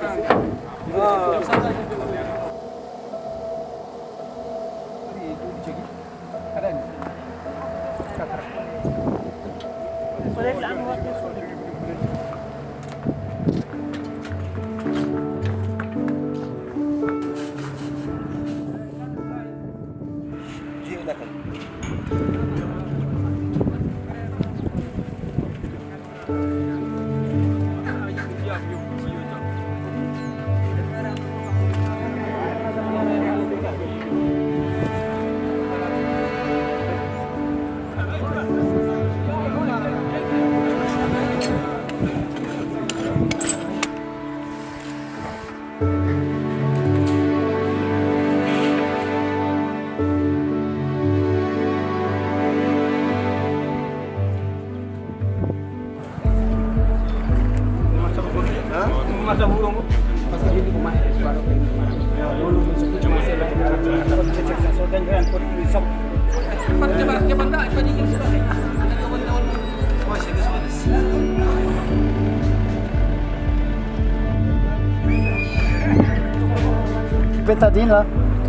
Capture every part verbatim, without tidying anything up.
Bétadine là.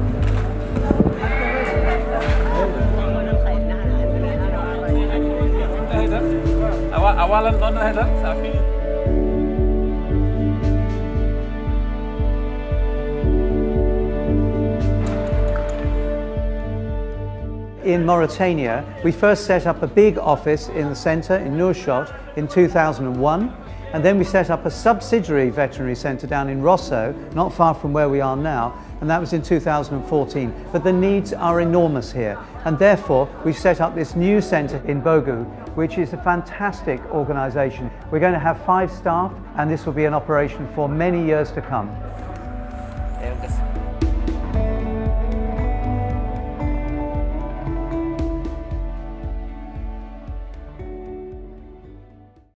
In Mauritania, we first set up a big office in the centre in Nouakchott in two thousand one, and then we set up a subsidiary veterinary centre down in Rosso, not far from where we are now, and that was in two thousand fourteen. But the needs are enormous here, and therefore we've set up this new centre in Boghe, which is a fantastic organisation. We're going to have five staff, and this will be an operation for many years to come.